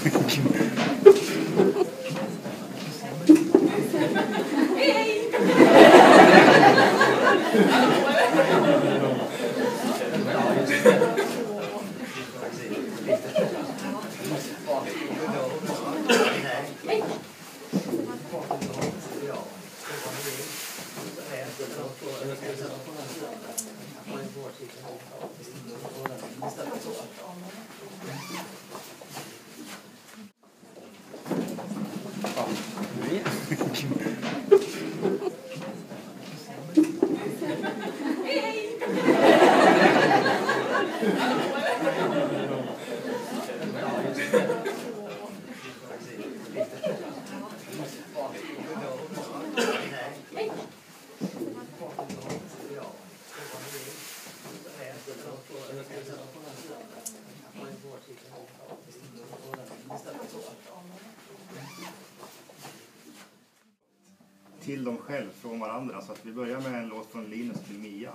Till dem själv från varandra, så att vi börjar med en låt från Linus till Mia.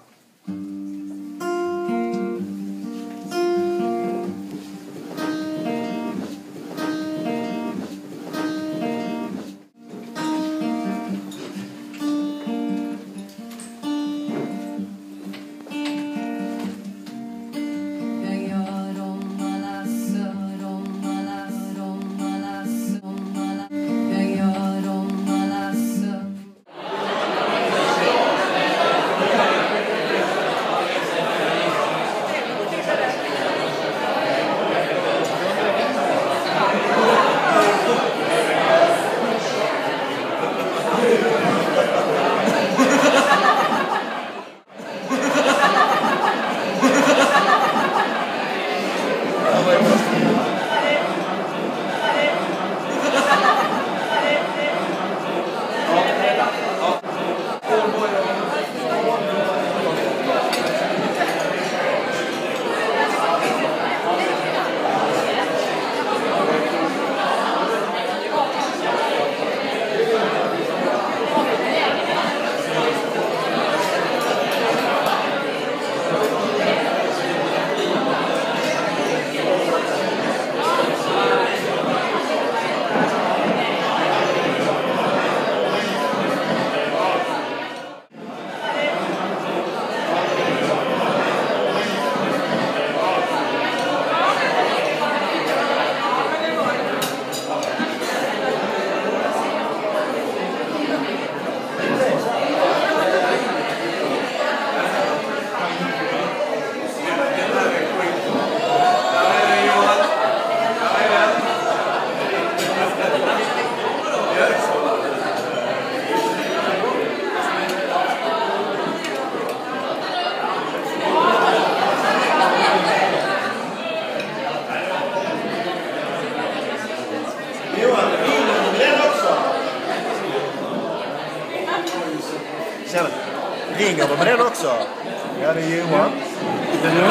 Tjena. Ringer du med den också? Ja, det är Johan. Det är du.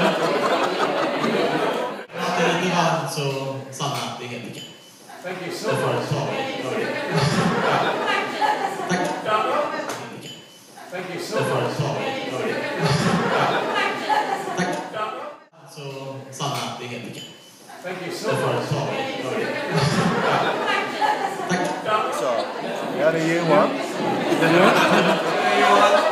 Det är lite varmt så Sanna, det är helt okej. Det får jag ta. Tack. Det får jag ta. Tack. Så Sanna, det är helt okej. Det får jag ta. Tack. Så. Ja, det är Johan. Det är du.